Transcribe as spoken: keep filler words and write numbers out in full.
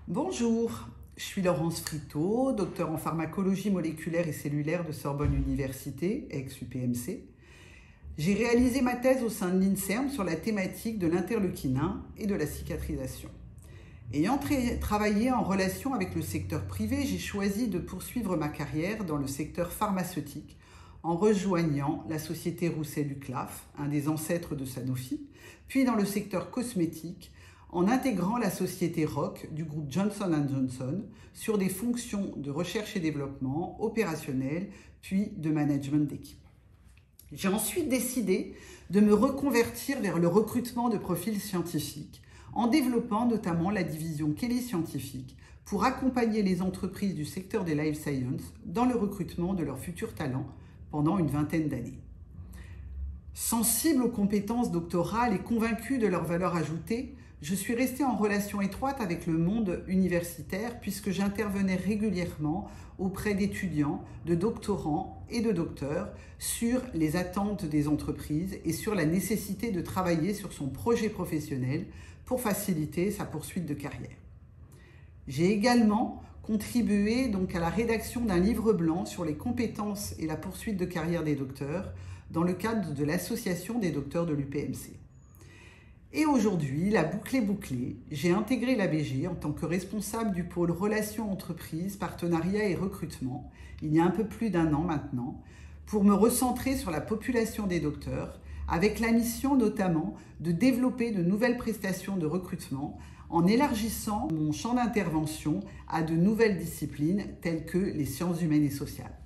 Bonjour, je suis Laurence Friteau, docteur en pharmacologie moléculaire et cellulaire de Sorbonne Université, ex-U P M C. J'ai réalisé ma thèse au sein de l'INSERM sur la thématique de l'interleukine un et de la cicatrisation. Ayant travaillé en relation avec le secteur privé, j'ai choisi de poursuivre ma carrière dans le secteur pharmaceutique en rejoignant la société Roussel-Uclaf, un des ancêtres de Sanofi, puis dans le secteur cosmétique, en intégrant la société Roche du groupe Johnson and Johnson sur des fonctions de recherche et développement opérationnel, puis de management d'équipe. J'ai ensuite décidé de me reconvertir vers le recrutement de profils scientifiques, en développant notamment la division Kelly Scientifique pour accompagner les entreprises du secteur des life sciences dans le recrutement de leurs futurs talents pendant une vingtaine d'années. Sensible aux compétences doctorales et convaincu de leur valeur ajoutée, je suis restée en relation étroite avec le monde universitaire puisque j'intervenais régulièrement auprès d'étudiants, de doctorants et de docteurs sur les attentes des entreprises et sur la nécessité de travailler sur son projet professionnel pour faciliter sa poursuite de carrière. J'ai également contribué donc à la rédaction d'un livre blanc sur les compétences et la poursuite de carrière des docteurs dans le cadre de l'Association des docteurs de l'U P M C. Et aujourd'hui, la boucle est bouclée, j'ai intégré l'A B G en tant que responsable du pôle relations entreprises, partenariat et recrutement, il y a un peu plus d'un an maintenant, pour me recentrer sur la population des docteurs, avec la mission notamment de développer de nouvelles prestations de recrutement en élargissant mon champ d'intervention à de nouvelles disciplines telles que les sciences humaines et sociales.